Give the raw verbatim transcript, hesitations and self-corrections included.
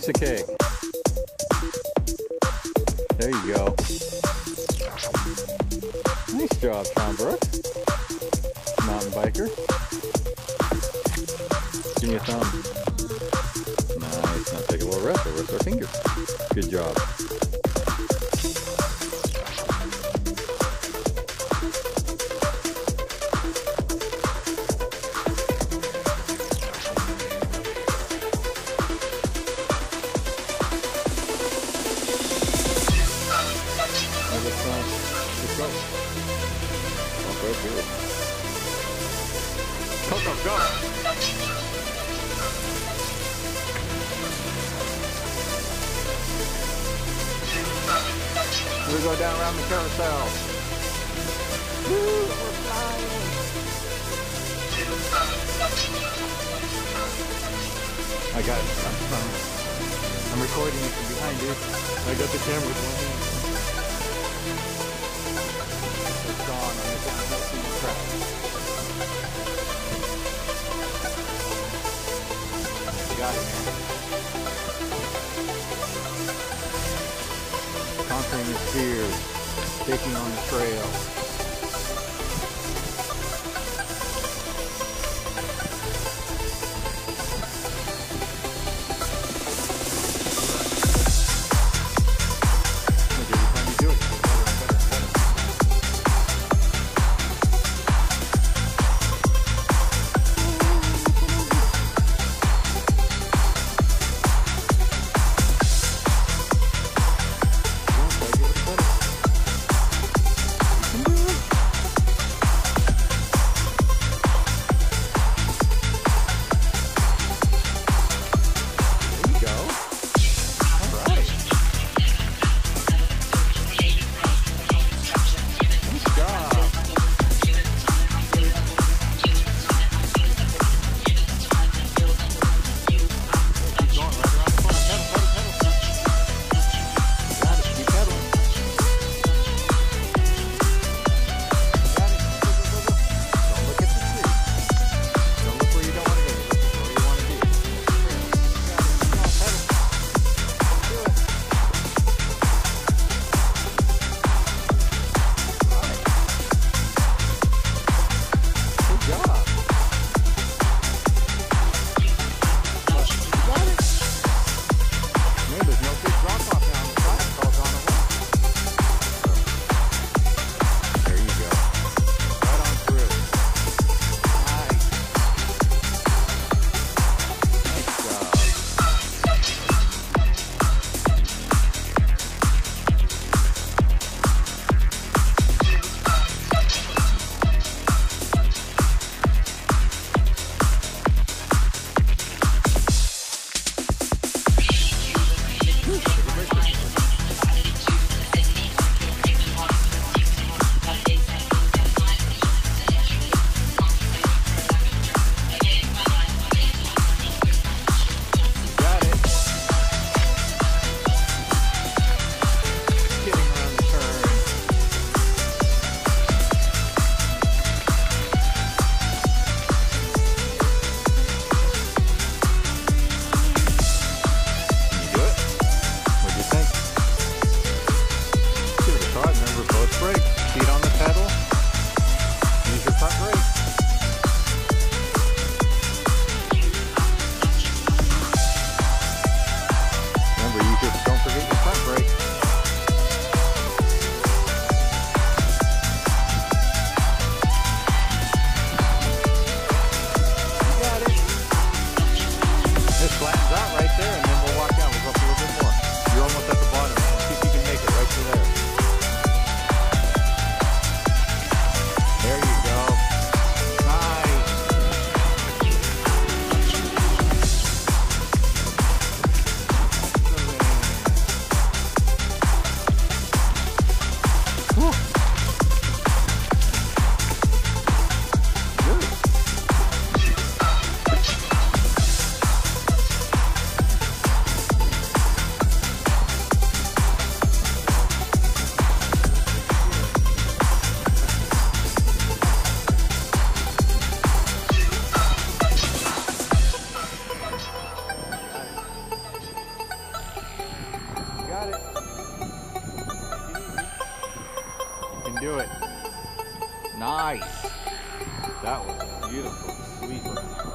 Piece of cake. There you go. Nice job, Sean Brooks. Mountain biker. Give me a thumb. Nice. Now take a little rest. We'll rest our fingers. Good job. Coco, go! We go down around the carousel. Woo, we're flying. I got it. I'm, I'm, I'm recording it from behind you. I got the camera with one hand. It's gone on the downhill scenic track. Got it, man. Conquering his fears, taking on the trail. Woo! can do it. Nice. That was a beautiful sweep.